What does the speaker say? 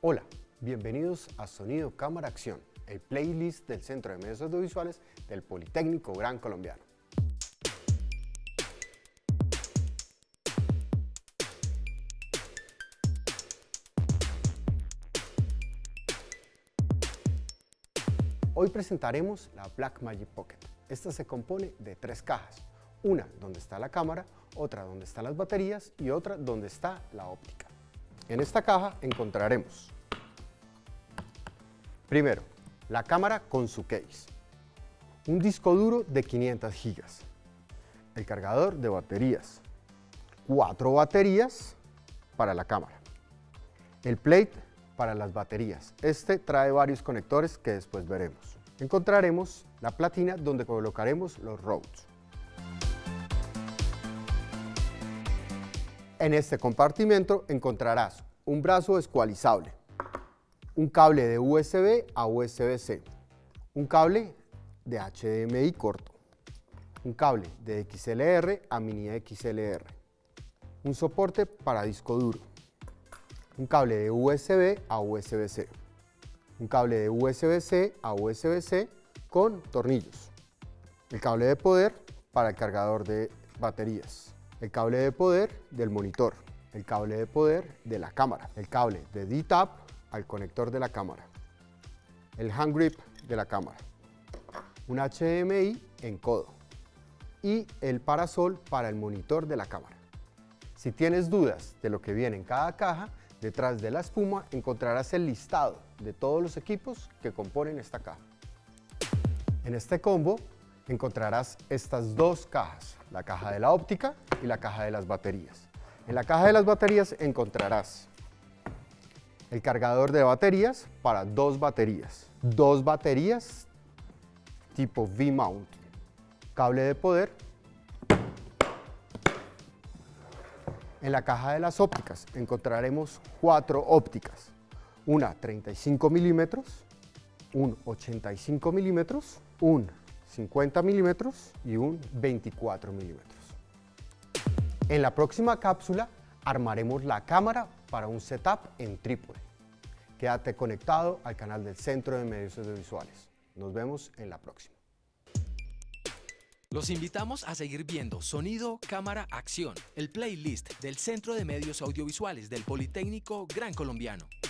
Hola, bienvenidos a Sonido Cámara Acción, el playlist del Centro de Medios Audiovisuales del Politécnico Gran Colombiano. Hoy presentaremos la Blackmagic Pocket. Esta se compone de 3 cajas, una donde está la cámara, otra donde están las baterías y otra donde está la óptica. En esta caja encontraremos, primero, la cámara con su case, un disco duro de 500 GB, el cargador de baterías, 4 baterías para la cámara, el plate para las baterías. Este trae varios conectores que después veremos. Encontraremos la platina donde colocaremos los Rhodes. En este compartimento encontrarás un brazo escualizable, un cable de USB a USB-C, un cable de HDMI corto, un cable de XLR a mini XLR, un soporte para disco duro, un cable de USB a USB-C, un cable de USB-C a USB-C con tornillos, el cable de poder para el cargador de baterías, el cable de poder del monitor, el cable de poder de la cámara, el cable de D-Tap al conector de la cámara, el hand grip de la cámara, un HDMI en codo y el parasol para el monitor de la cámara. Si tienes dudas de lo que viene en cada caja, detrás de la espuma encontrarás el listado de todos los equipos que componen esta caja. En este combo encontrarás estas 2 cajas, la caja de la óptica y la caja de las baterías. En la caja de las baterías encontrarás el cargador de baterías para 2 baterías tipo V-mount, cable de poder. En la caja de las ópticas encontraremos 4 ópticas, una 35 milímetros, un 85 milímetros, un 50 milímetros y un 24 milímetros. En la próxima cápsula armaremos la cámara para un setup en trípode. Quédate conectado al canal del Centro de Medios Audiovisuales. Nos vemos en la próxima. Los invitamos a seguir viendo Sonido, Cámara, Acción, el playlist del Centro de Medios Audiovisuales del Politécnico Gran Colombiano.